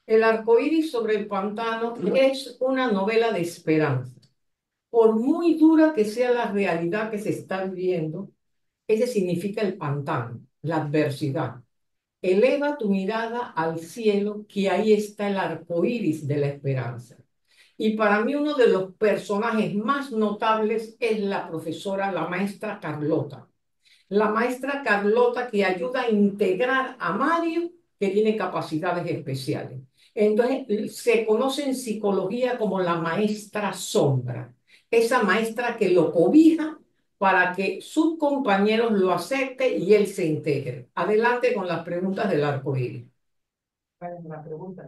El arcoíris sobre el pantano es una novela de esperanza. Por muy dura que sea la realidad que se está viviendo, ese significa el pantano, la adversidad. Eleva tu mirada al cielo, que ahí está el arco iris de la esperanza. Y para mí uno de los personajes más notables es la profesora, la maestra Carlota. La maestra Carlota que ayuda a integrar a Mario, que tiene capacidades especiales. Entonces, se conoce en psicología como la maestra sombra, esa maestra que lo cobija para que sus compañeros lo acepten y él se integre. Adelante con las preguntas del arco iris. ¿Cuál es la pregunta?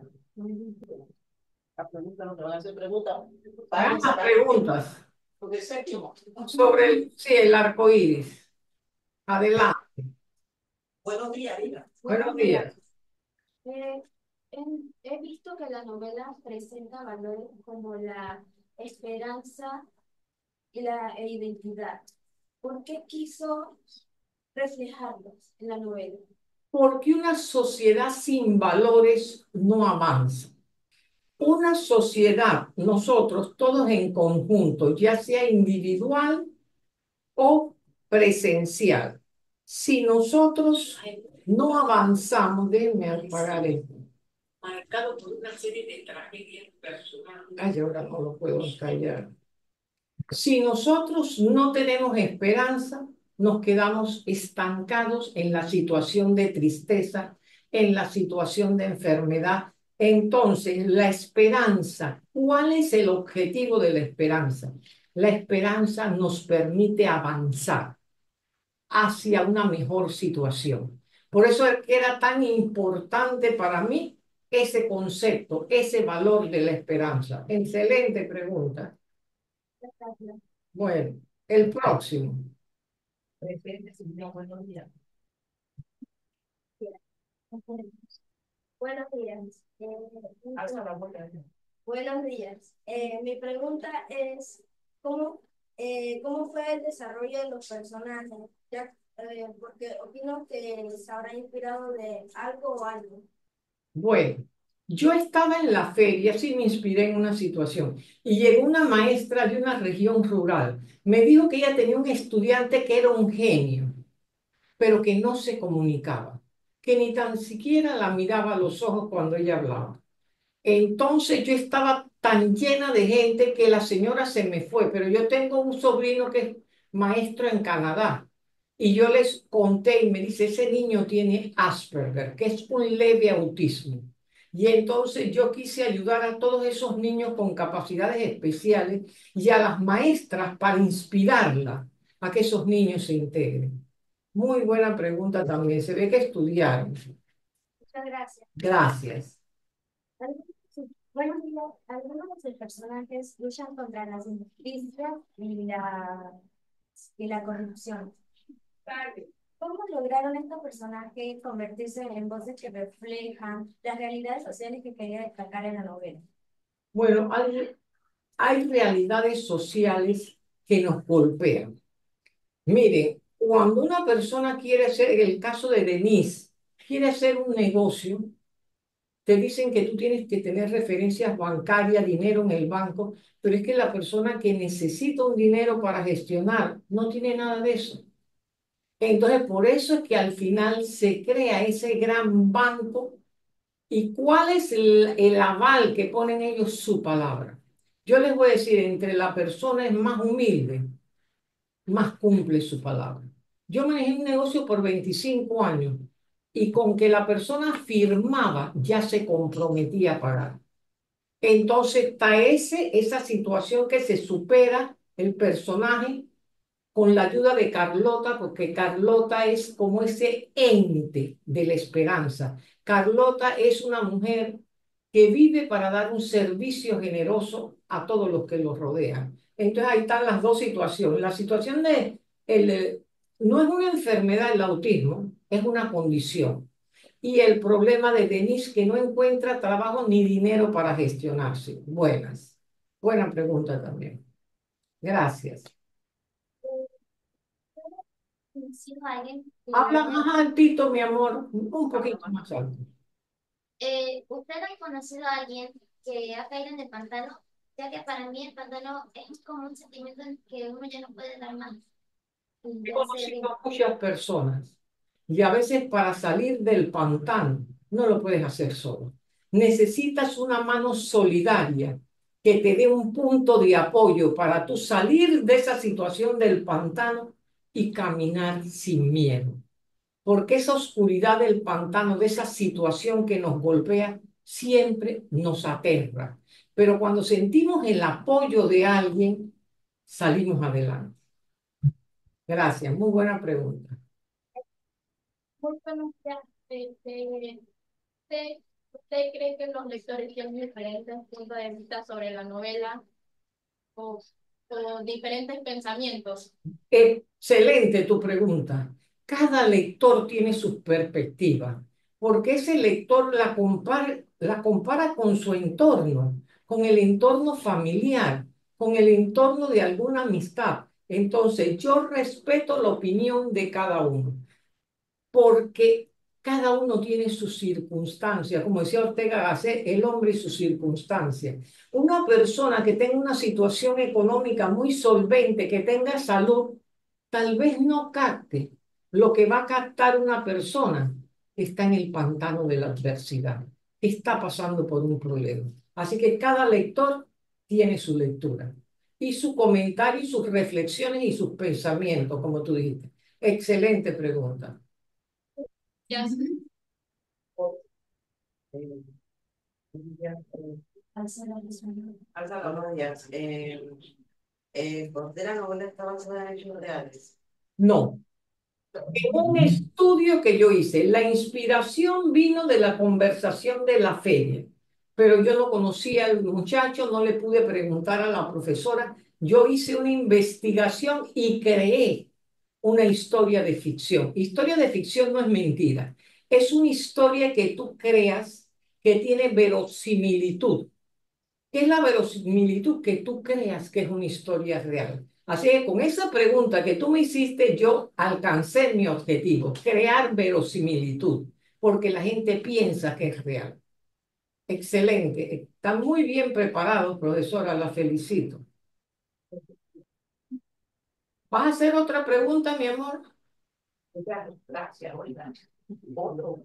La pregunta no te van a hacer preguntas. Vean Vayan a las sacar preguntas porque es séptimo. sobre sí, el arco iris. Adelante. Buenos días, Lina. Buenos Buenos días. días. Eh, he visto que la novela presenta valores como la esperanza y la identidad. ¿Por qué quiso reflejarlos en la novela? Porque una sociedad sin valores no avanza. Una sociedad, nosotros todos en conjunto, ya sea individual o presencial, si nosotros no avanzamos, déjenme apagar esto. Marcado por una serie de tragedias personales. Ay, ahora no lo puedo callar. Si nosotros no tenemos esperanza, nos quedamos estancados en la situación de tristeza, en la situación de enfermedad. Entonces, la esperanza, ¿cuál es el objetivo de la esperanza? La esperanza nos permite avanzar hacia una mejor situación. Por eso es que era tan importante para mí ese concepto, ese valor de la esperanza. Excelente pregunta. Bueno, el próximo. Presente, señor. Buenos días. Buenos días. Alza la boca. Buenos días. Mi pregunta es, ¿cómo fue el desarrollo de los personajes? Porque opino que se habrá inspirado de algo o algo. Bueno, yo estaba en la feria, sí me inspiré en una situación, y llegó una maestra de una región rural. Me dijo que ella tenía un estudiante que era un genio, pero que no se comunicaba, que ni tan siquiera la miraba a los ojos cuando ella hablaba. Entonces yo estaba tan llena de gente que la señora se me fue, pero yo tengo un sobrino que es maestro en Canadá y yo les conté y me dice, ese niño tiene Asperger, que es un leve autismo. Y entonces yo quise ayudar a todos esos niños con capacidades especiales y a las maestras para inspirarla a que esos niños se integren. Muy buena pregunta también. Se ve que estudiaron. Muchas gracias. Gracias. Buenos días. Algunos de sus personajes luchan contra las injusticias y la corrupción. ¿Cómo lograron estos personajes convertirse en voces que reflejan las realidades sociales que quería destacar en la novela? Bueno, hay realidades sociales que nos golpean. Mire, cuando una persona quiere hacer, en el caso de Denise, quiere hacer un negocio, te dicen que tú tienes que tener referencias bancarias, dinero en el banco, pero es que la persona que necesita un dinero para gestionar no tiene nada de eso. Entonces, por eso es que al final se crea ese gran banco. ¿Y cuál es el aval que ponen ellos? Su palabra. Yo les voy a decir, entre la persona es más humilde, más cumple su palabra. Yo manejé un negocio por 25 años y con que la persona firmaba ya se comprometía a pagar. Entonces está esa situación que se supera el personaje con la ayuda de Carlota, porque Carlota es como ese ente de la esperanza. Carlota es una mujer que vive para dar un servicio generoso a todos los que los rodean. Entonces ahí están las dos situaciones. La situación no es una enfermedad el autismo, es una condición. Y el problema de Denise que no encuentra trabajo ni dinero para gestionarse. Buena pregunta también. Gracias. Si alguien Habla más altito, mi amor, un Habla poquito más. más alto. ¿Usted ha conocido a alguien que ha caído en el pantano? Ya que para mí el pantano es como un sentimiento en que uno ya no puede dar más y He ya se conocido rinde. a muchas personas y a veces para salir del pantano no lo puedes hacer solo. Necesitas una mano solidaria que te dé un punto de apoyo para tú salir de esa situación del pantano y caminar sin miedo. Porque esa oscuridad del pantano, de esa situación que nos golpea, siempre nos aterra. Pero cuando sentimos el apoyo de alguien, salimos adelante. Gracias, muy buena pregunta. Muy buenos días. ¿Usted, usted cree que los lectores tienen diferentes puntos de vista sobre la novela o, o diferentes pensamientos? Excelente tu pregunta. Cada lector tiene sus perspectivas, porque ese lector la compara con su entorno, con el entorno familiar, con el entorno de alguna amistad. Entonces, yo respeto la opinión de cada uno porque cada uno tiene sus circunstancias, como decía Ortega Gasset, el hombre y sus circunstancias. Una persona que tenga una situación económica muy solvente, que tenga salud, tal vez no capte lo que va a captar una persona que está en el pantano de la adversidad, que está pasando por un problema. Así que cada lector tiene su lectura y su comentario y sus reflexiones y sus pensamientos, como tú dijiste. Excelente pregunta. Ya, Alza buenos días. ¿Por qué la novela está basada en hechos reales? No. En un estudio que yo hice, la inspiración vino de la conversación de la feria, pero yo no conocía al muchacho, no le pude preguntar a la profesora. Yo hice una investigación y creé una historia de ficción. Historia de ficción no es mentira, es una historia que tú creas que tiene verosimilitud. ¿Qué es la verosimilitud? Que tú creas que es una historia real. Así que con esa pregunta que tú me hiciste, yo alcancé mi objetivo, crear verosimilitud, porque la gente piensa que es real. Excelente. Está muy bien preparado, profesora, la felicito. ¿Vas a hacer otra pregunta, mi amor? Gracias, oiga. Otro.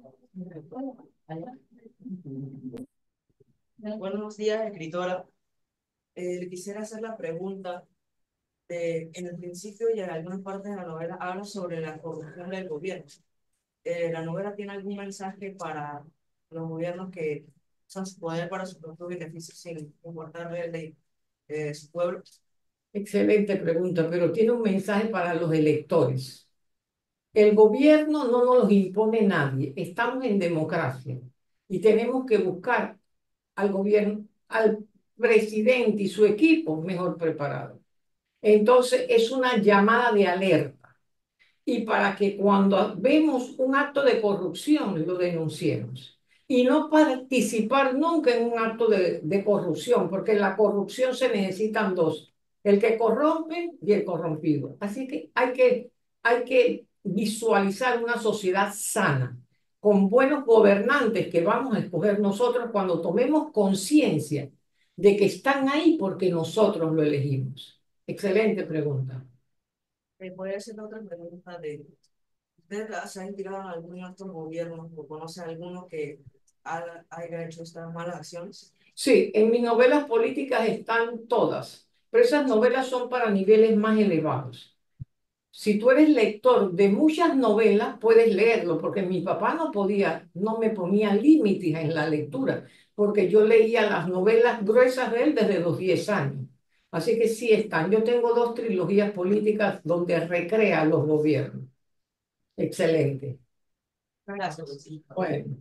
Buenos días, escritora. Le quisiera hacer la pregunta en el principio y en algunas partes de la novela habla sobre la corrupción del gobierno. ¿La novela tiene algún mensaje para los gobiernos que usan su poder para su propio beneficio sin importarle su pueblo? Excelente pregunta, pero tiene un mensaje para los electores. El gobierno no nos los impone nadie. Estamos en democracia y tenemos que buscar al gobierno, al presidente y su equipo mejor preparados. Entonces, es una llamada de alerta y para que cuando vemos un acto de corrupción lo denunciemos y no participar nunca en un acto de corrupción, porque en la corrupción se necesitan dos, el que corrompe y el corrompido. Así que hay que visualizar una sociedad sana, con buenos gobernantes que vamos a escoger nosotros cuando tomemos conciencia de que están ahí porque nosotros lo elegimos. Excelente pregunta. Voy a hacer otra pregunta ¿ustedes se han inspirado en algún otro gobierno o conocen alguno que haya hecho estas malas acciones? Sí, en mis novelas políticas están todas, pero esas novelas son para niveles más elevados. Si tú eres lector de muchas novelas, puedes leerlo, porque mi papá no podía, no me ponía límites en la lectura, porque yo leía las novelas gruesas de él desde los 10 años. Así que sí están. Yo tengo dos trilogías políticas donde recrea los gobiernos. Excelente. Gracias. Bueno,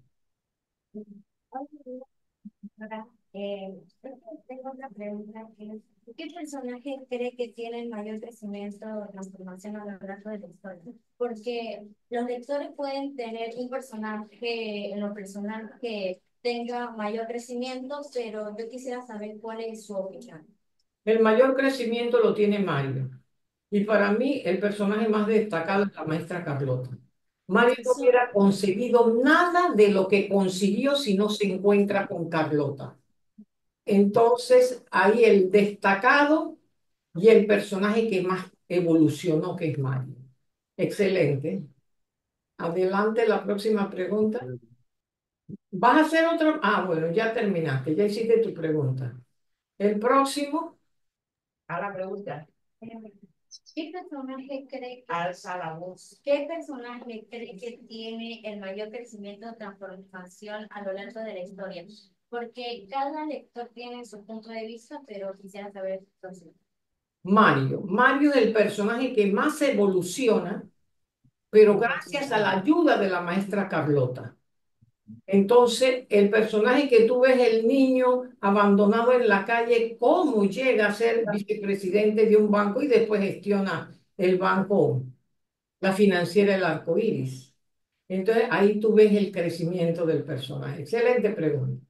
Ahora, tengo otra pregunta que es, ¿qué personaje cree que tiene el mayor crecimiento o transformación a lo largo de la historia? Porque los lectores pueden tener un personaje en lo personal que tenga mayor crecimiento, pero yo quisiera saber cuál es su opinión. el mayor crecimiento lo tiene Mario. Y para mí, el personaje más destacado es la maestra Carlota. Mario no hubiera conseguido nada de lo que consiguió si no se encuentra con Carlota. Entonces, ahí el destacado y el personaje que más evolucionó, que es Mario. Excelente. Adelante, la próxima pregunta. ¿Vas a hacer otro? Ah, bueno, ya terminaste, ya hiciste tu pregunta. El próximo, A la pregunta, ¿Qué personaje cree alza la voz. ¿Qué personaje cree que tiene el mayor crecimiento de transformación a lo largo de la historia? Porque cada lector tiene su punto de vista, pero quisiera saber su concepto. Mario. Mario es el personaje que más evoluciona, pero gracias a la ayuda de la maestra Carlota. Entonces, el personaje que tú ves, el niño abandonado en la calle, cómo llega a ser vicepresidente de un banco y después gestiona el banco, la financiera El Arco Iris. Entonces, ahí tú ves el crecimiento del personaje. Excelente pregunta.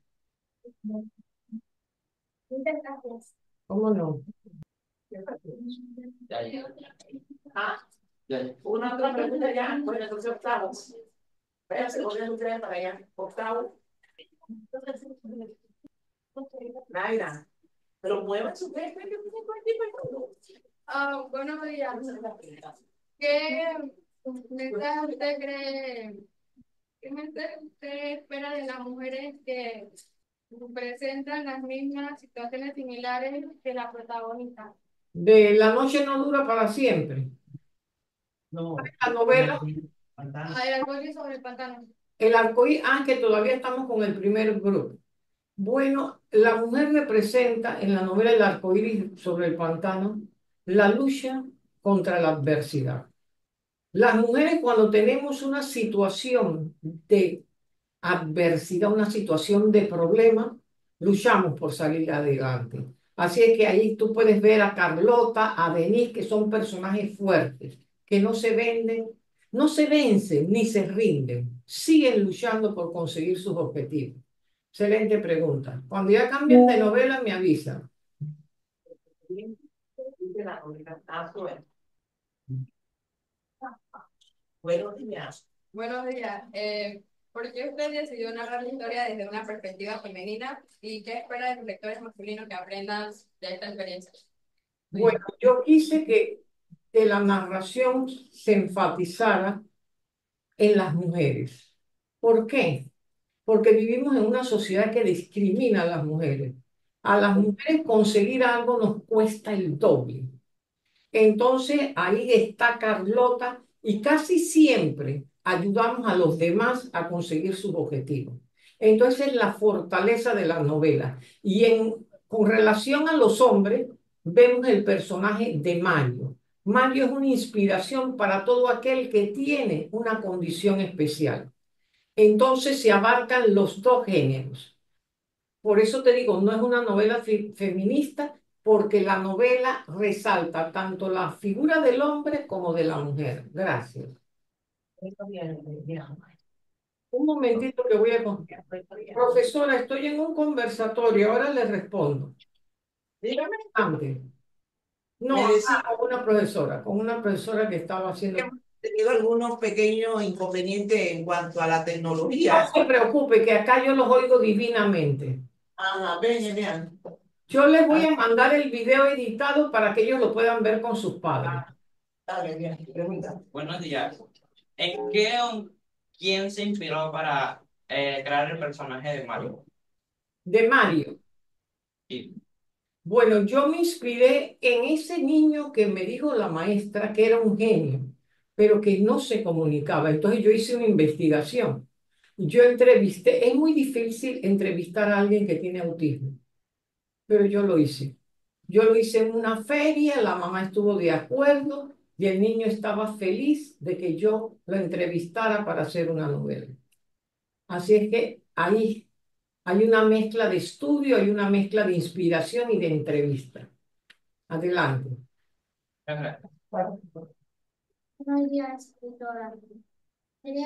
Muchas gracias. ¿Cómo no? Ya, ya. Ah, una otra pregunta ya, bueno, entonces octavos. Espérense, corren ustedes para allá. Octavo, Naira. Pero muevan su pez, que tiene cualquier cosa. Buenos días. ¿Qué mensaje usted cree, qué mensaje usted espera de las mujeres que presentan las mismas situaciones similares que la protagonista? De La noche no dura para siempre. No. La novela El arcoíris sobre el pantano. El Arcoíris, que todavía estamos con el primer grupo. Bueno, la mujer representa en la novela El Arcoíris sobre el pantano la lucha contra la adversidad. Las mujeres cuando tenemos una situación de adversidad, una situación de problema, luchamos por salir adelante. Así es que ahí tú puedes ver a Carlota, a Denise, que son personajes fuertes, que no se venden, no se vencen ni se rinden, siguen luchando por conseguir sus objetivos. Excelente pregunta. Cuando ya cambien de novela, me avisan. Buenos días. Buenos días. ¿Por qué usted decidió narrar la historia desde una perspectiva femenina y qué espera de los lectores masculinos que aprendan de esta experiencia? Bueno, yo quise que la narración se enfatizara en las mujeres. ¿Por qué? Porque vivimos en una sociedad que discrimina a las mujeres. A las mujeres conseguir algo nos cuesta el doble. Entonces ahí está Carlota y casi siempre ayudamos a los demás a conseguir sus objetivos. Entonces es la fortaleza de la novela. Con relación a los hombres, vemos el personaje de Mario. Mario es una inspiración para todo aquel que tiene una condición especial. Entonces se abarcan los dos géneros. Por eso te digo, no es una novela feminista, porque la novela resalta tanto la figura del hombre como de la mujer. Gracias. Un momentito que voy a... Profesora, estoy en un conversatorio, ahora le respondo. Dígame, Antes. No, me decía con una profesora que estaba que haciendo... hemos tenido algunos pequeños inconvenientes en cuanto a la No tecnología. se preocupe, que acá yo los oigo divinamente. Ajá, ven, genial. Yo les voy Ah, a mandar el video editado para que ellos lo puedan ver con sus padres. dale, bien, pregunta. Buenos días. ¿En qué o quién se inspiró para crear el personaje de Mario? De Mario. Y, Bueno, yo me inspiré en ese niño que me dijo la maestra que era un genio, pero que no se comunicaba. Entonces yo hice una investigación. Yo entrevisté, es muy difícil entrevistar a alguien que tiene autismo, pero yo lo hice. Yo lo hice en una feria, la mamá estuvo de acuerdo y el niño estaba feliz de que yo lo entrevistara para hacer una novela. Así es que ahí hay una mezcla de estudio, hay una mezcla de inspiración y de entrevista. Adelante. Buenos días, escritora. Quería,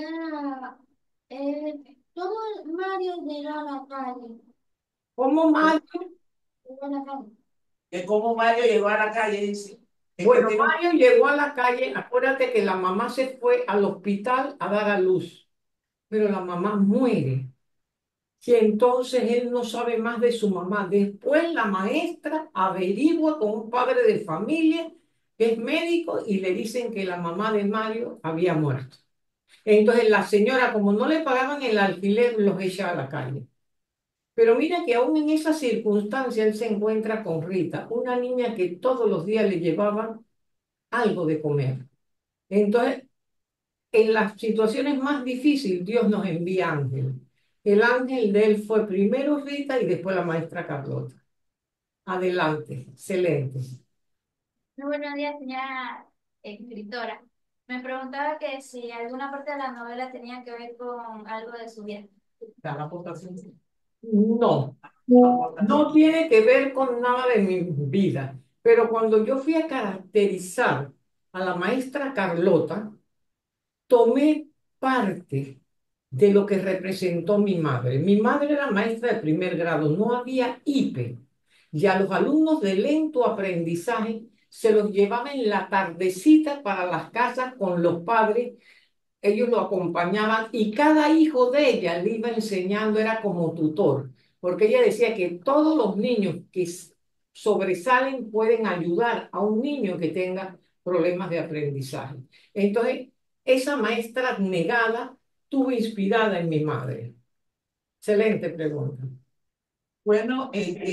¿cómo Mario llegó a la calle? ¿Cómo Mario? Llegó a la calle. Que cómo Mario llegó a la calle, dice. Bueno, tiene Mario llegó a la calle, acuérdate que la mamá se fue al hospital a dar a luz, pero la mamá muere. Y entonces él no sabe más de su mamá. Después la maestra averigua con un padre de familia que es médico y le dicen que la mamá de Mario había muerto. Entonces la señora, como no le pagaban el alquiler, los echa a la calle. Pero mira que aún en esa circunstancia él se encuentra con Rita, una niña que todos los días le llevaba algo de comer. Entonces, en las situaciones más difíciles, Dios nos envía ángeles. El ángel de él fue primero Rita y después la maestra Carlota. Adelante, excelente. Muy buenos días, señora escritora. Me preguntaba que si alguna parte de la novela tenía que ver con algo de su vida. la aportación. No, no tiene que ver con nada de mi vida, pero cuando yo fui a caracterizar a la maestra Carlota, tomé parte de lo que representó mi madre. Mi madre era maestra de primer grado, no había IPE, y a los alumnos de lento aprendizaje se los llevaba en la tardecita para las casas con los padres. Ellos lo acompañaban y cada hijo de ella le iba enseñando, era como tutor, porque ella decía que todos los niños que sobresalen pueden ayudar a un niño que tenga problemas de aprendizaje. Entonces, esa maestra abnegada estuvo inspirada en mi madre. Excelente pregunta. Bueno,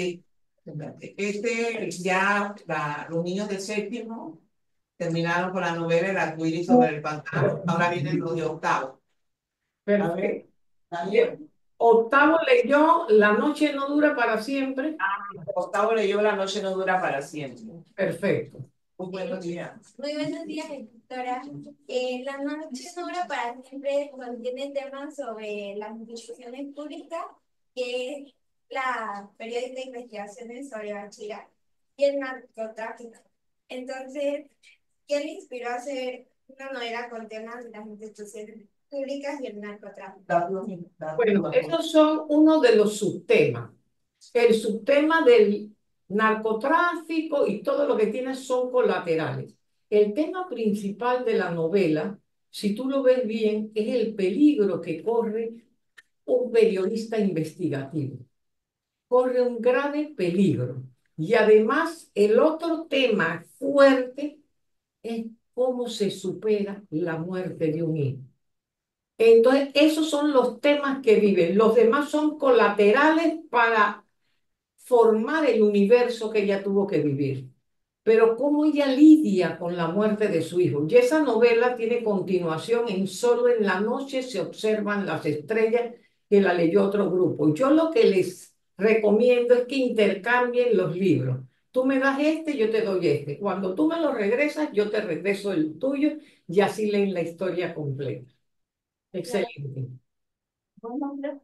ya los niños de séptimo terminaron con la novela El arcoíris sobre el pantano. Ahora vienen los de octavo. A ver, Perfecto. ¿está bien? Octavo leyó La noche no dura para siempre. Octavo leyó La noche no dura para siempre. Perfecto. Muy buenos días. Muy buenos días, escritora. La noche dura para siempre contiene temas sobre las instituciones públicas, que es la periódica de investigaciones sobre bachillerato y el narcotráfico. Entonces, ¿qué le inspiró a hacer una novela con temas de las instituciones públicas y el narcotráfico? Bueno, esos son uno de los subtemas. El subtema del narcotráfico y todo lo que tiene son colaterales. El tema principal de la novela, si tú lo ves bien, es el peligro que corre un periodista investigativo. Corre un grave peligro. Y además, el otro tema fuerte es cómo se supera la muerte de un hijo. Entonces, esos son los temas que viven. Los demás son colaterales para formar el universo que ella tuvo que vivir. Pero cómo ella lidia con la muerte de su hijo. Y esa novela tiene continuación en Solo en la noche se observan las estrellas, que la leyó otro grupo. Yo lo que les recomiendo es que intercambien los libros. Tú me das este, yo te doy este. Cuando tú me lo regresas, yo te regreso el tuyo y así leen la historia completa. Excelente. Buenos días,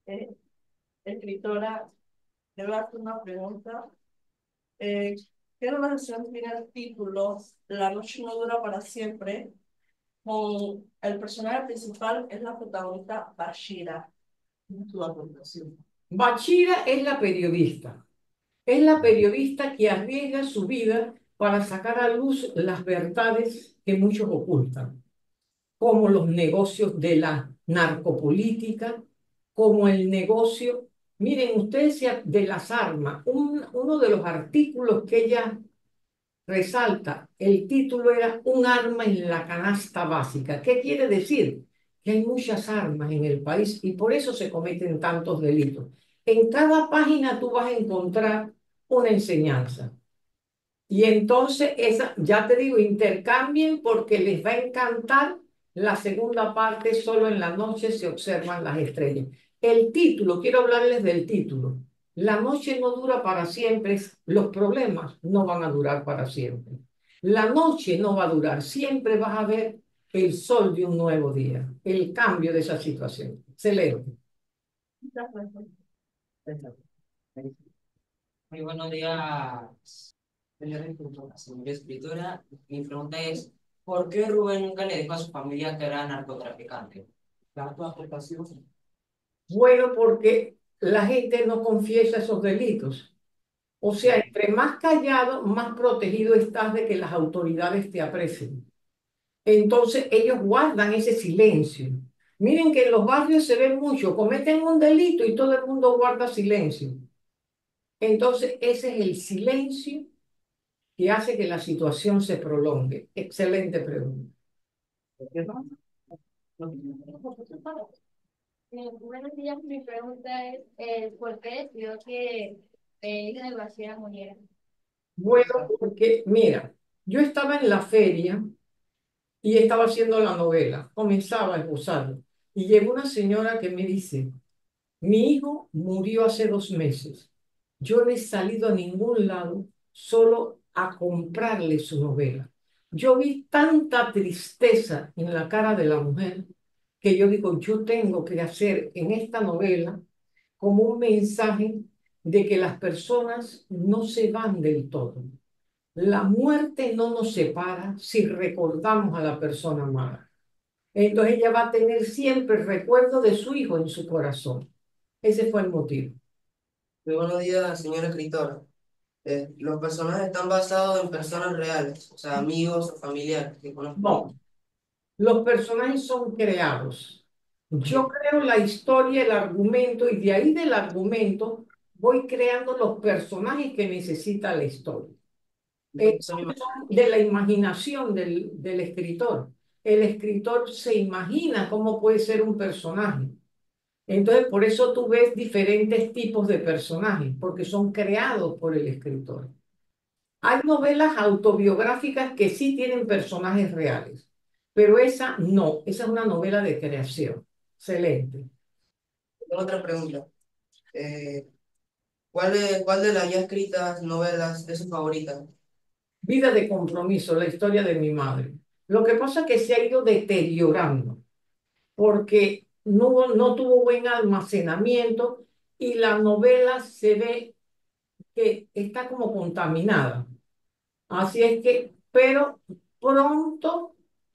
escritora. Le voy a hacer una pregunta. Eh, ¿Qué relación tiene el título La noche no dura para siempre con el personaje principal, es la protagonista Bashira? Tu aportación. Bachira es la periodista. Es la periodista que arriesga su vida para sacar a luz las verdades que muchos ocultan, como los negocios de la narcopolítica, como el negocio, miren ustedes, de las armas. Uno de los artículos que ella resalta, el título era Un arma en la canasta básica. ¿Qué quiere decir? Que hay muchas armas en el país y por eso se cometen tantos delitos. En cada página tú vas a encontrar una enseñanza. Y entonces, esa, ya te digo, intercambien porque les va a encantar la segunda parte, Solo en la noche se observan las estrellas. El título, quiero hablarles del título. La noche no dura para siempre, los problemas no van a durar para siempre. La noche no va a durar, siempre vas a ver el sol de un nuevo día, el cambio de esa situación. Excelente. Muy buenos días, señora escritora. Mi pregunta es, ¿por qué Rubén nunca le dijo a su familia que era narcotraficante? Da tu aportación. Bueno, porque la gente no confiesa esos delitos. O sea, entre más callado, más protegido estás de que las autoridades te aprecien. Entonces ellos guardan ese silencio. Miren que en los barrios se ve mucho, cometen un delito y todo el mundo guarda silencio. Entonces ese es el silencio que hace que la situación se prolongue. Excelente pregunta. Buenos días, mi pregunta es, ¿por qué decidió que Isla García muriera? Bueno, porque mira, yo estaba en la feria y estaba haciendo la novela, comenzaba a esbozarlo, y llegó una señora que me dice, mi hijo murió hace 2 meses. Yo no he salido a ningún lado solo a comprarle su novela. Yo vi tanta tristeza en la cara de la mujer que yo digo, yo tengo que hacer en esta novela como un mensaje de que las personas no se van del todo. La muerte no nos separa si recordamos a la persona amada. Entonces ella va a tener siempre el recuerdo de su hijo en su corazón. Ese fue el motivo. Muy buenos días, señora escritora. Los personajes están basados en personas reales, o sea, amigos o familiares que conozco. No, los personajes son creados. Yo creo la historia, el argumento, y de ahí del argumento voy creando los personajes que necesita la historia. Eso me imagino. Son de la imaginación del escritor. El escritor se imagina cómo puede ser un personaje. Entonces, por eso tú ves diferentes tipos de personajes, porque son creados por el escritor. Hay novelas autobiográficas que sí tienen personajes reales, pero esa no, esa es una novela de creación. Excelente. Tengo otra pregunta. Eh, ¿cuál de las ya escritas novelas es su favorita? Vida de compromiso, la historia de mi madre. Lo que pasa es que se ha ido deteriorando porque no tuvo buen almacenamiento y la novela se ve que está como contaminada. Así es que, pero pronto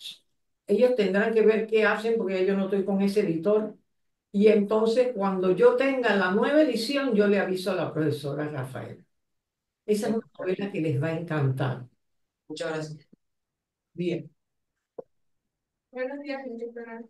ellos tendrán que ver qué hacen porque yo no estoy con ese editor. Y entonces cuando yo tenga la nueva edición, yo le aviso a la profesora Rafael. Esa es una novela que les va a encantar. Muchas gracias. Bien. Buenos días, ministra.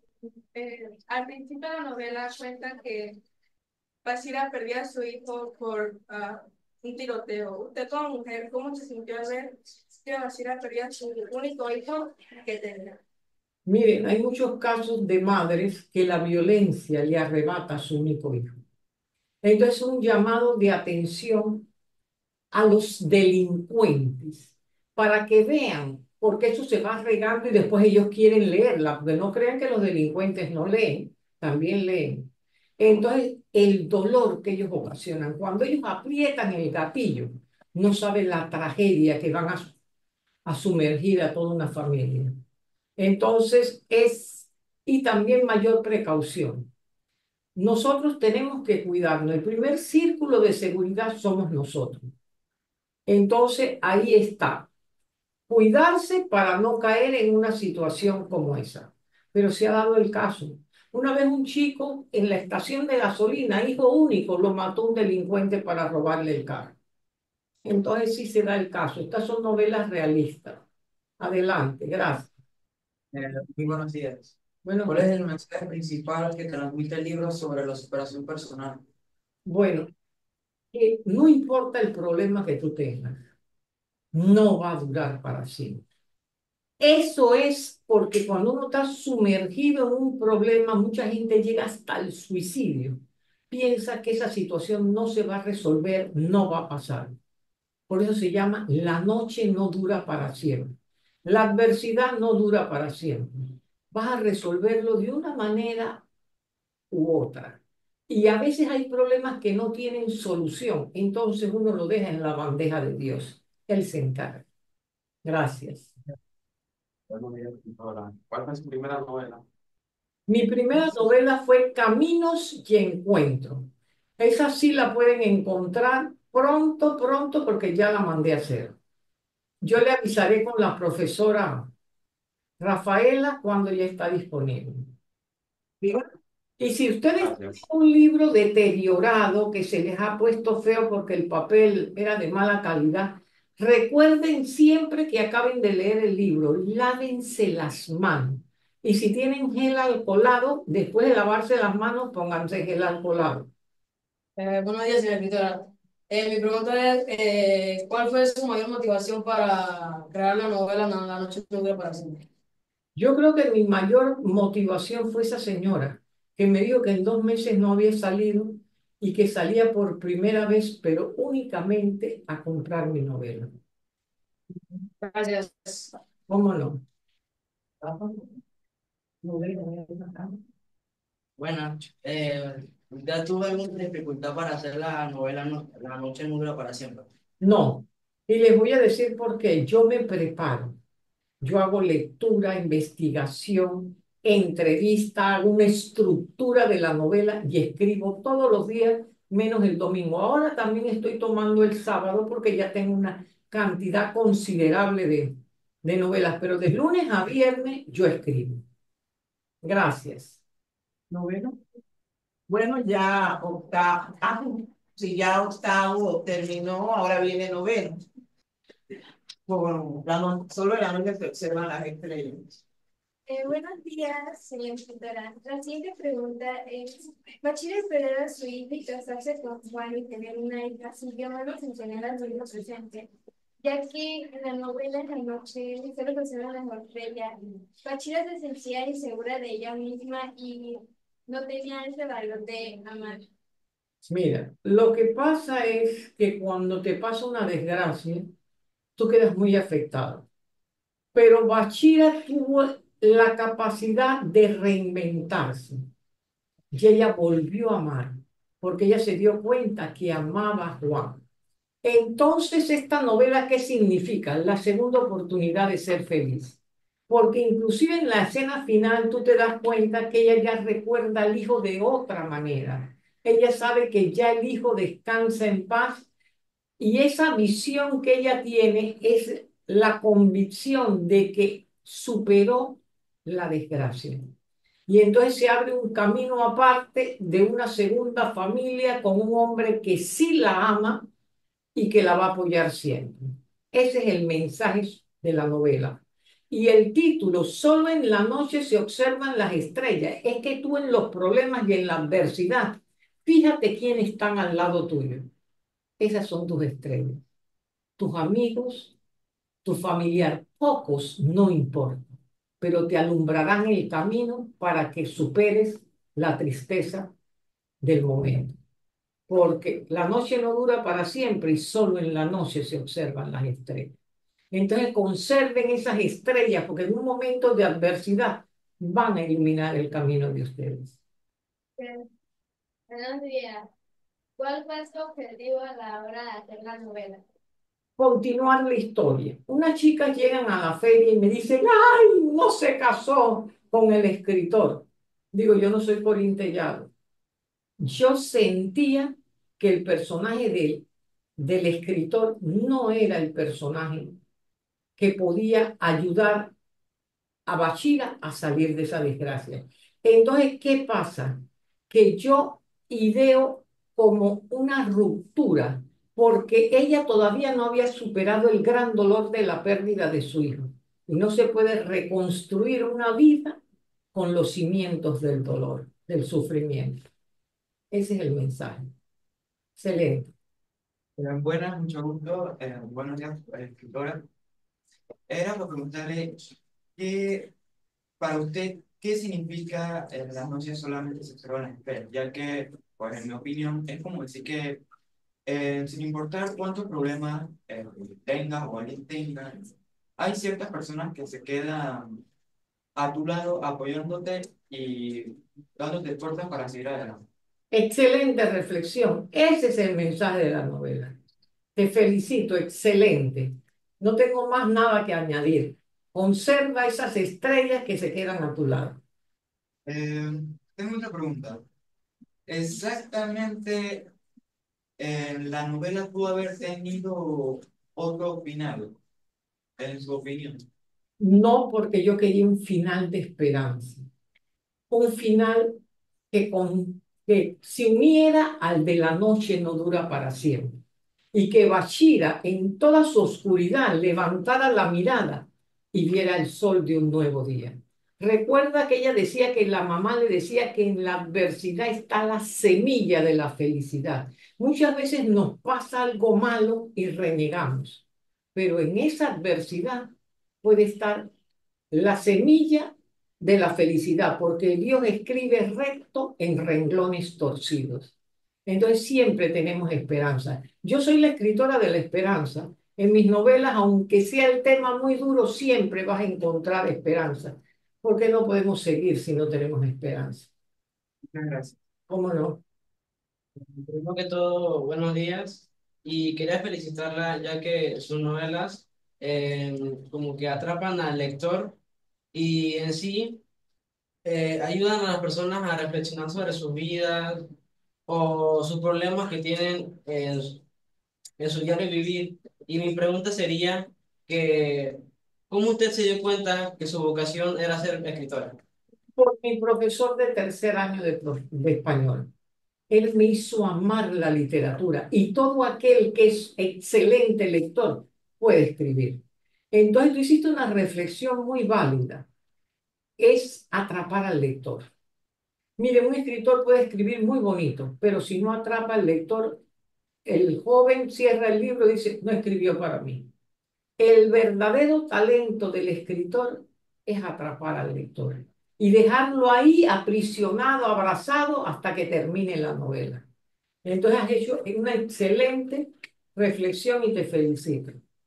Al principio de la novela cuenta que Bashira perdió a su hijo por un tiroteo. Usted como mujer, ¿cómo se sintió al ver que Bashira perdía a su único hijo que tenía? Miren, hay muchos casos de madres que la violencia le arrebata a su único hijo. Entonces, un llamado de atención a los delincuentes para que vean, porque eso se va regando y después ellos quieren leerla, porque no crean que los delincuentes no leen, también leen. Entonces, el dolor que ellos ocasionan, cuando ellos aprietan el gatillo, no saben la tragedia que van a sumergir a toda una familia. Entonces, y también mayor precaución. Nosotros tenemos que cuidarnos. El primer círculo de seguridad somos nosotros. Entonces, ahí está. Cuidarse para no caer en una situación como esa. Pero se ha dado el caso. Una vez un chico en la estación de gasolina, hijo único, lo mató un delincuente para robarle el carro. Entonces sí se da el caso. Estas son novelas realistas. Adelante, gracias. Muy buenos días. Bueno, ¿Cuál es el mensaje principal que transmite el libro sobre la superación personal? bueno, que no importa el problema que tú tengas, no va a durar para siempre. Eso es porque cuando uno está sumergido en un problema, mucha gente llega hasta el suicidio. Piensa que esa situación no se va a resolver, no va a pasar. Por eso se llama la noche no dura para siempre. La adversidad no dura para siempre. Vas a resolverlo de una manera u otra. Y a veces hay problemas que no tienen solución. Entonces uno lo deja en la bandeja de Dios. Él se encarga. Gracias. Buenos días, escritora. ¿Cuál fue su primera novela? Mi primera novela fue Caminos y Encuentro. Esa sí la pueden encontrar pronto, pronto, porque ya la mandé a hacer. Yo le avisaré con la profesora Rafaela cuando ya está disponible. Diga. Y si ustedes tienen Gracias. un libro deteriorado que se les ha puesto feo porque el papel era de mala calidad, recuerden siempre que acaben de leer el libro, lávense las manos. Y si tienen gel alcoholado, después de lavarse las manos, pónganse gel alcoholado. Buenos días, señora escritora. Mi pregunta es, ¿cuál fue su mayor motivación para crear la novela La noche no dura para siempre? Yo creo que mi mayor motivación fue esa señora que me dijo que en 2 meses no había salido y que salía por primera vez, pero únicamente a comprar mi novela. Gracias. ¿Cómo no? Bueno, ya tuve alguna dificultad para hacer la novela La noche no dura para siempre. No. Y les voy a decir por qué. Yo me preparo. Yo hago lectura, investigación, entrevista, hago una estructura de la novela y escribo todos los días, menos el domingo. Ahora también estoy tomando el sábado porque ya tengo una cantidad considerable de novelas, pero de lunes a viernes yo escribo. Gracias. Noveno. Bueno, ya octavo, si ya octavo terminó, ahora viene noveno. Solo en la noche se observan las estrellas. Buenos días, señor escritora. La siguiente pregunta es, Bachiller esperar a su hija y casarse con Juan y tener una hija siguió menos mencionar al libro presente, ya que en la novela En la noche solo consideran las estrellas. Bachiller se sentía insegura de ella misma y no tenía ese valor de amar. Mira, lo que pasa es que cuando te pasa una desgracia, tú quedas muy afectado. Pero Bachira tuvo la capacidad de reinventarse y ella volvió a amar porque ella se dio cuenta que amaba a Juan. Entonces, esta novela, ¿qué significa? La segunda oportunidad de ser feliz. Porque inclusive en la escena final tú te das cuenta que ella ya recuerda al hijo de otra manera. Ella sabe que ya el hijo descansa en paz y esa visión que ella tiene es la convicción de que superó la desgracia. Y entonces se abre un camino aparte de una segunda familia con un hombre que sí la ama y que la va a apoyar siempre. Ese es el mensaje de la novela. Y el título, Solo en la noche se observan las estrellas, es que tú en los problemas y en la adversidad, fíjate quiénes están al lado tuyo. Esas son tus estrellas, tus amigos, tu familiar. Pocos no importa, pero te alumbrarán el camino para que superes la tristeza del momento. Porque la noche no dura para siempre y solo en la noche se observan las estrellas. Entonces conserven esas estrellas porque en un momento de adversidad van a iluminar el camino de ustedes. Buenos días. ¿Cuál fue su objetivo a la hora de hacer la novela? Continuar la historia. Unas chicas llegan a la feria y me dicen, ay, no se casó con el escritor. Digo, yo no soy corintellado. Yo sentía que el personaje del escritor no era el personaje que podía ayudar a Bachira a salir de esa desgracia. Entonces, ¿qué pasa? Que yo ideo como una ruptura, porque ella todavía no había superado el gran dolor de la pérdida de su hijo. Y no se puede reconstruir una vida con los cimientos del dolor, del sufrimiento. Ese es el mensaje. Excelente. Buenas, mucho gusto. Buenos días, escritora. Era para preguntarle, ¿qué, para usted, qué significa las noches solamente se observan en espera? Ya que, pues, en mi opinión, es como decir que sin importar cuántos problemas tengas o alguien tenga, hay ciertas personas que se quedan a tu lado apoyándote y dándote fuerzas para seguir adelante. Excelente reflexión. Ese es el mensaje de la novela. Te felicito, excelente. No tengo más nada que añadir. Conserva esas estrellas que se quedan a tu lado. Eh, Tengo otra pregunta. Exactamente, la novela pudo haber tenido otro final, en su opinión. No porque yo quería un final de esperanza, un final que se uniera al de la noche no dura para siempre, y que Bachira en toda su oscuridad levantara la mirada y viera el sol de un nuevo día. Recuerda que ella decía que la mamá le decía que en la adversidad está la semilla de la felicidad. Muchas veces nos pasa algo malo y renegamos, pero en esa adversidad puede estar la semilla de la felicidad, porque Dios escribe recto en renglones torcidos. Entonces siempre tenemos esperanza. Yo soy la escritora de la esperanza. En mis novelas, aunque sea el tema muy duro, siempre vas a encontrar esperanza, porque no podemos seguir si no tenemos esperanza. Muchas gracias. ¿Cómo no? Primero que todo, buenos días. Y quería felicitarla ya que sus novelas como que atrapan al lector y en sí ayudan a las personas a reflexionar sobre sus vidas o sus problemas que tienen en su diario vivir. Y mi pregunta sería que, ¿cómo usted se dio cuenta que su vocación era ser escritora? Por mi profesor de tercer año de español. Él me hizo amar la literatura y todo aquel que es excelente lector puede escribir. Entonces tú hiciste una reflexión muy válida, es atrapar al lector. Mire, un escritor puede escribir muy bonito, pero si no atrapa al lector, el joven cierra el libro y dice, no escribió para mí. El verdadero talento del escritor es atrapar al lector y dejarlo ahí aprisionado, abrazado hasta que termine la novela. Entonces has hecho una excelente reflexión y te felicito.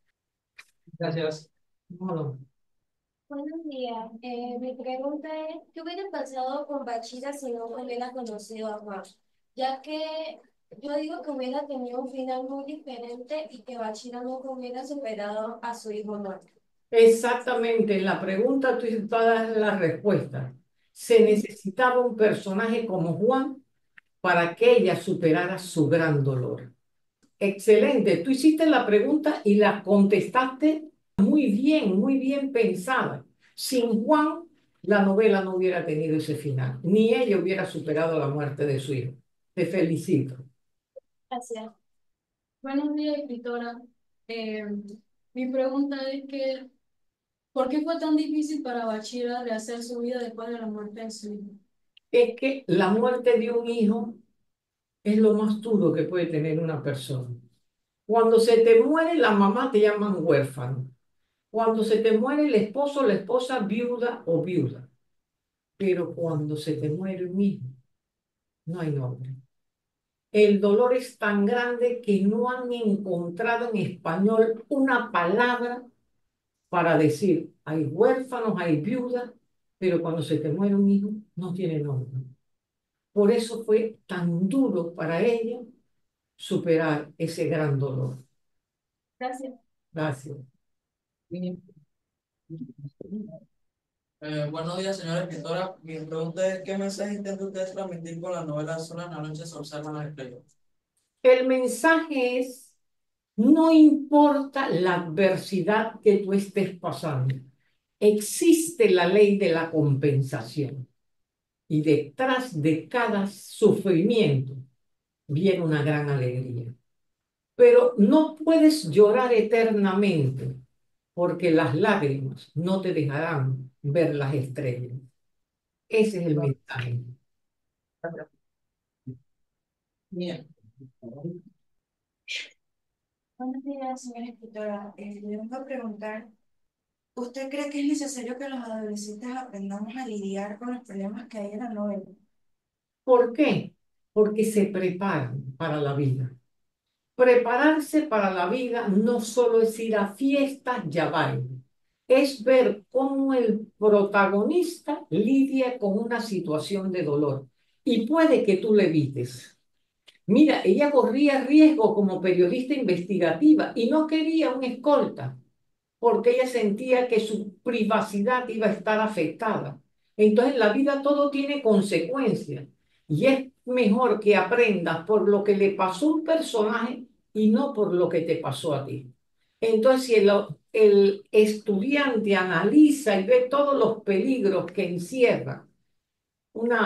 Gracias. Bueno, Buenos días. Mi pregunta es, ¿qué hubiera pasado con Bachira si no hubiera conocido a Juan? Ya que yo digo que hubiera tenido un final muy diferente y que Bachira no hubiera superado a su hijo muerto. exactamente, en la pregunta tú todas las respuestas. Se necesitaba un personaje como Juan para que ella superara su gran dolor. Excelente, tú hiciste la pregunta y la contestaste muy bien pensada. Sin Juan, la novela no hubiera tenido ese final, ni ella hubiera superado la muerte de su hijo. Te felicito. Gracias. Buenos días, escritora. Eh, Mi pregunta es que, ¿por qué fue tan difícil para Bachira rehacer su vida después de la muerte de su hijo? Es que la muerte de un hijo es lo más duro que puede tener una persona. Cuando se te muere la mamá te llaman huérfano. Cuando se te muere el esposo, la esposa viuda o viuda. Pero cuando se te muere un hijo, no hay nombre. El dolor es tan grande que no han encontrado en español una palabra para decir, hay huérfanos, hay viudas, pero cuando se te muere un hijo, no tiene nombre. Por eso fue tan duro para ella superar ese gran dolor. Gracias. Gracias. Buenos días, señora escritora. Mi pregunta es, ¿qué mensaje intenta usted transmitir con la novela Sola en la noche se observan las estrellas? El mensaje es, no importa la adversidad que tú estés pasando, existe la ley de la compensación y detrás de cada sufrimiento viene una gran alegría. Pero no puedes llorar eternamente porque las lágrimas no te dejarán ver las estrellas. Ese es el mensaje. Bien. Buenos días, señora escritora. Le vengo a preguntar, ¿usted cree que es necesario que los adolescentes aprendamos a lidiar con los problemas que hay en la novela? ¿Por qué? Porque se preparan para la vida. Prepararse para la vida no solo es ir a fiestas y a baile, es ver cómo el protagonista lidia con una situación de dolor y puede que tú le evites. Mira, ella corría riesgo como periodista investigativa y no quería un escolta porque ella sentía que su privacidad iba a estar afectada. Entonces, en la vida todo tiene consecuencias y es mejor que aprendas por lo que le pasó a un personaje y no por lo que te pasó a ti. Entonces, si el estudiante analiza y ve todos los peligros que encierra una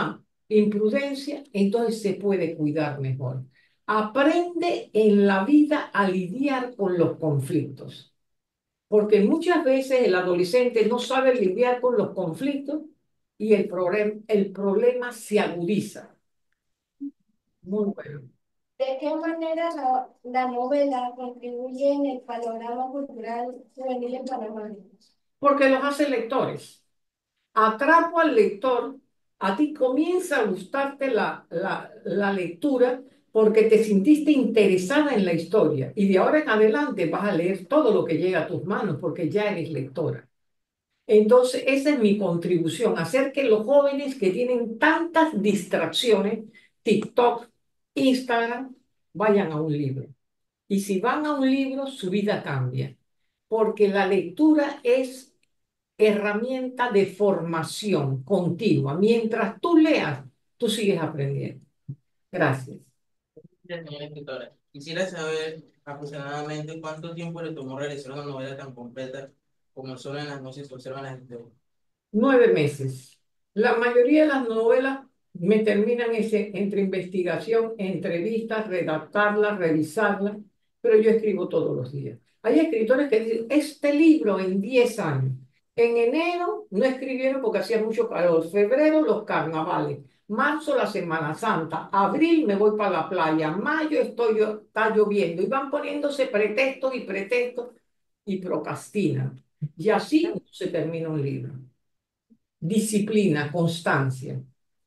imprudencia, entonces se puede cuidar mejor. Aprende en la vida a lidiar con los conflictos, porque muchas veces el adolescente no sabe lidiar con los conflictos y el problema se agudiza. Muy bueno. ¿De qué manera la novela contribuye en el panorama cultural juvenil en Panamá? Porque los hace lectores. Atrapo al lector, a ti comienza a gustarte la lectura porque te sintiste interesada en la historia y de ahora en adelante vas a leer todo lo que llega a tus manos porque ya eres lectora. Entonces, esa es mi contribución, hacer que los jóvenes que tienen tantas distracciones, TikTok, Instagram, vayan a un libro. Y si van a un libro, su vida cambia, porque la lectura es herramienta de formación continua. Mientras tú leas, tú sigues aprendiendo. Gracias. Señora escritora, quisiera saber aproximadamente cuánto tiempo le tomó realizar una novela tan completa como El sol en las noches se observan las estrellas. 9 meses. La mayoría de las novelas me terminan entre investigación, entrevistas, redactarlas, revisarlas, pero yo escribo todos los días. Hay escritores que dicen, este libro en 10 años. En enero no escribieron porque hacía mucho calor, febrero los carnavales, marzo la Semana Santa, abril me voy para la playa, mayo está lloviendo y van poniéndose pretextos y procrastinan. Y así no se termina un libro. Disciplina, constancia.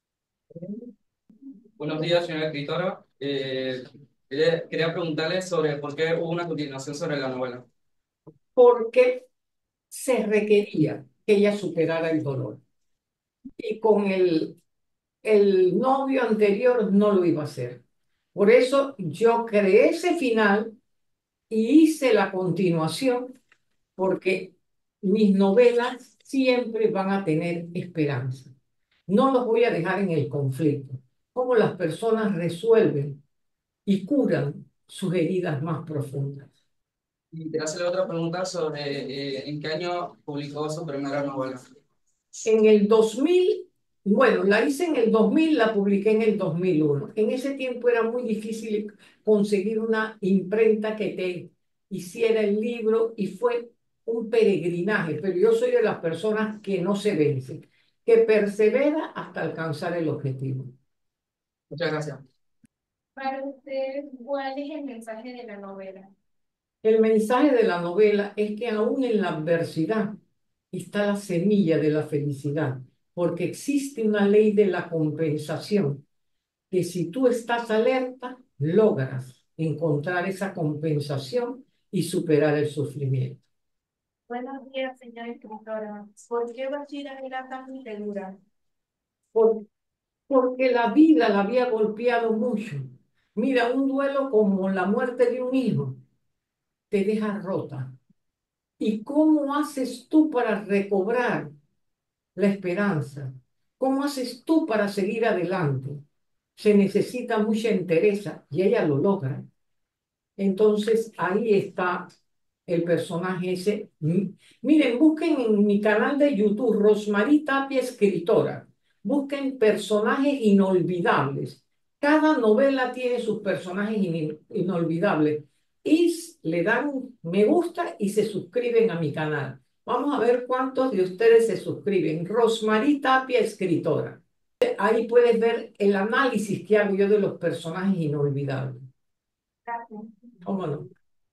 Buenos días, señora escritora. Quería preguntarle sobre por qué hubo una continuación sobre la novela. Porque se requería que ella superara el dolor. Y con el novio anterior no lo iba a hacer. Por eso yo creé ese final y hice la continuación, porque mis novelas siempre van a tener esperanza. No los voy a dejar en el conflicto. Cómo las personas resuelven y curan sus heridas más profundas. Y quería hacerle otra pregunta sobre en qué año publicó su primera novela. En el 2000, bueno, la hice en el 2000, la publiqué en el 2001. En ese tiempo era muy difícil conseguir una imprenta que te hiciera el libro y fue un peregrinaje, pero yo soy de las personas que no se vencen, que persevera hasta alcanzar el objetivo. Muchas gracias. Para usted, ¿cuál es el mensaje de la novela? El mensaje de la novela es que aún en la adversidad está la semilla de la felicidad, porque existe una ley de la compensación, que si tú estás alerta, logras encontrar esa compensación y superar el sufrimiento. Buenos días, señora escritora. ¿Por qué Bachira era tan insegura? Por- Porque la vida la había golpeado mucho. Mira, un duelo como la muerte de un hijo te deja rota. ¿Y cómo haces tú para recobrar la esperanza? ¿Cómo haces tú para seguir adelante? Se necesita mucha entereza y ella lo logra. Entonces ahí está el personaje ese. Miren, busquen en mi canal de YouTube, Rosmarie Tapia, escritora. Busquen personajes inolvidables. Cada novela tiene sus personajes inolvidables. Y le dan me gusta y se suscriben a mi canal. Vamos a ver cuántos de ustedes se suscriben. Rosmarie Tapia, escritora. Ahí puedes ver el análisis que hago yo de los personajes inolvidables. ¿Cómo no?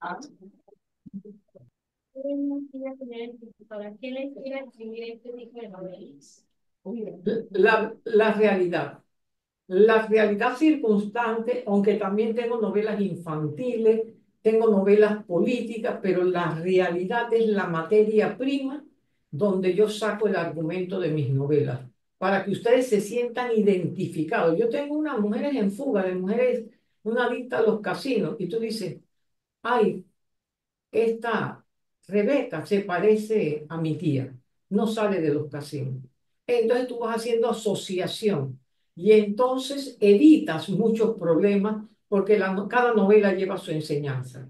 Buenos días, señora escritora. ¿Qué le inspira a escribir este tipo de novelas? La realidad. La realidad circunstante, aunque también tengo novelas infantiles, tengo novelas políticas, pero la realidad es la materia prima donde yo saco el argumento de mis novelas, para que ustedes se sientan identificados. Yo tengo unas mujeres en fuga, de mujeres, una adicta a los casinos, y tú dices, ay, esta Rebeca se parece a mi tía, no sale de los casinos. Entonces tú vas haciendo asociación y entonces evitas muchos problemas porque cada novela lleva su enseñanza.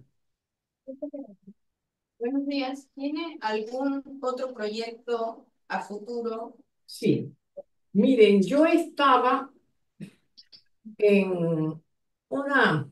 Buenos días. ¿Tiene algún otro proyecto a futuro? Sí, miren, yo estaba en una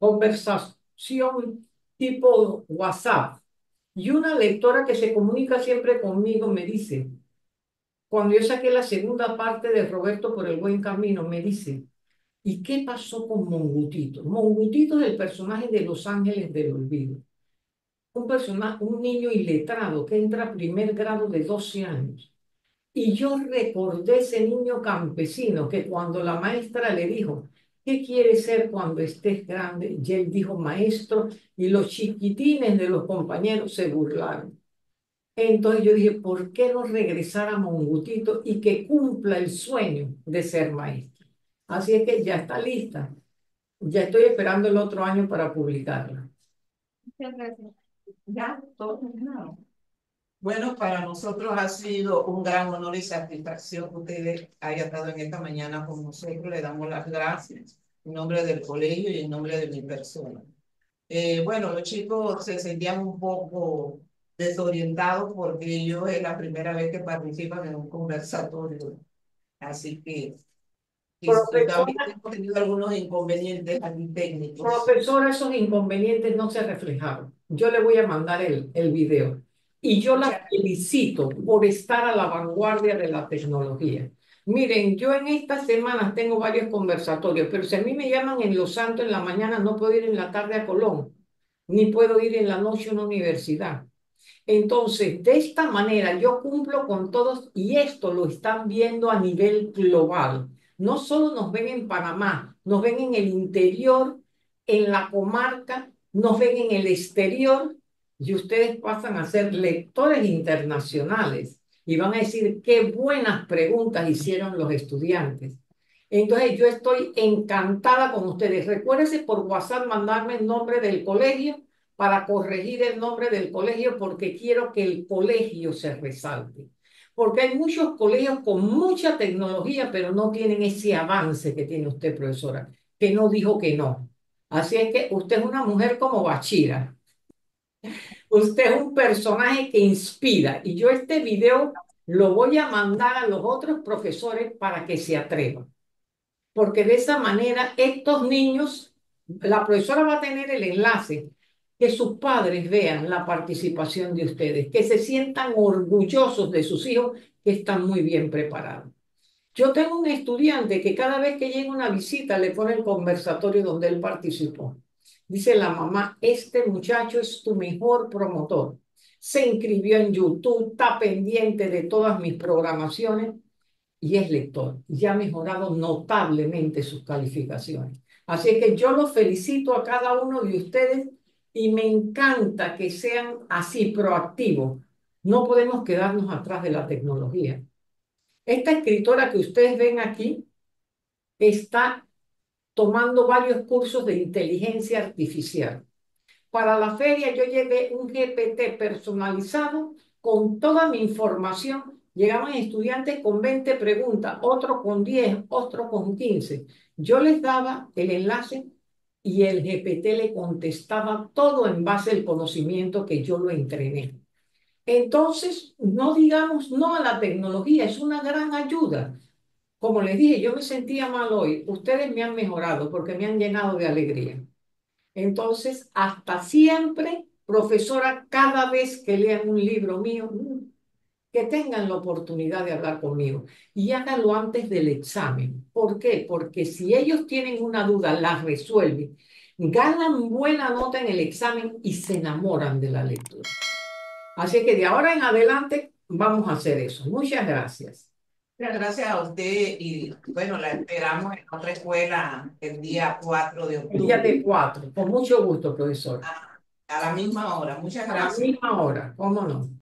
conversación tipo WhatsApp y una lectora que se comunica siempre conmigo me dice, cuando yo saqué la segunda parte de Roberto por el buen camino, me dice, ¿y qué pasó con Mongutito? Mongutito es el personaje de Los Ángeles del Olvido. Un personaje, un niño iletrado que entra a primer grado de 12 años. Y yo recordé ese niño campesino que cuando la maestra le dijo, ¿qué quieres ser cuando estés grande? Y él dijo, maestro, y los chiquitines de los compañeros se burlaron. Entonces yo dije, ¿por qué no regresar a Mongutito y que cumpla el sueño de ser maestro? Así es que ya está lista. Ya estoy esperando el otro año para publicarla. Muchas gracias. Ya, todo terminado. Bueno, para nosotros ha sido un gran honor y satisfacción que ustedes hayan estado en esta mañana con nosotros. Le damos las gracias en nombre del colegio y en nombre de mi persona. Bueno, los chicos se sentían un poco desorientados porque ellos es la primera vez que participan en un conversatorio. Así que y también Profesora, hemos tenido algunos inconvenientes aquí técnicos. profesora, esos inconvenientes no se reflejaron. Yo le voy a mandar el video. Y yo la Muchas felicito por estar a la vanguardia de la tecnología. Miren, yo en estas semanas tengo varios conversatorios, pero si a mí me llaman en Los Santos en la mañana, no puedo ir en la tarde a Colón, ni puedo ir en la noche a una universidad. Entonces, de esta manera yo cumplo con todos y esto lo están viendo a nivel global. No solo nos ven en Panamá, nos ven en el interior, en la comarca, nos ven en el exterior y ustedes pasan a ser lectores internacionales y van a decir qué buenas preguntas hicieron los estudiantes. Entonces, yo estoy encantada con ustedes. Recuérdense por WhatsApp mandarme el nombre del colegio para corregir el nombre del colegio porque quiero que el colegio se resalte. Porque hay muchos colegios con mucha tecnología, pero no tienen ese avance que tiene usted, profesora, que no dijo que no. Así es que usted es una mujer como Bachira. Usted es un personaje que inspira. Y yo este video lo voy a mandar a los otros profesores para que se atrevan porque de esa manera estos niños, la profesora va a tener el enlace, que sus padres vean la participación de ustedes, que se sientan orgullosos de sus hijos que están muy bien preparados. Yo tengo un estudiante que cada vez que llega una visita le pone el conversatorio donde él participó. Dice la mamá, este muchacho es tu mejor promotor. Se inscribió en YouTube, está pendiente de todas mis programaciones y es lector y ha mejorado notablemente sus calificaciones. Así que yo los felicito a cada uno de ustedes y me encanta que sean así proactivos. No podemos quedarnos atrás de la tecnología. Esta escritora que ustedes ven aquí está tomando varios cursos de inteligencia artificial. Para la feria yo llevé un GPT personalizado con toda mi información. Llegaban estudiantes con 20 preguntas, otros con 10, otros con 15. Yo les daba el enlace y el GPT le contestaba todo en base al conocimiento que yo lo entrené. Entonces, no digamos no a la tecnología, es una gran ayuda. Como les dije, yo me sentía mal hoy. Ustedes me han mejorado porque me han llenado de alegría. Entonces, hasta siempre, profesora, cada vez que lean un libro mío, que tengan la oportunidad de hablar conmigo y háganlo antes del examen. ¿Por qué? Porque si ellos tienen una duda, la resuelven, ganan buena nota en el examen y se enamoran de la lectura. Así que de ahora en adelante vamos a hacer eso. Muchas gracias. Muchas gracias a usted y bueno, la esperamos en otra escuela el día 4 de El día de octubre 4, con mucho gusto, profesor. a la misma hora. Muchas A la gracias. misma hora, ¿cómo no?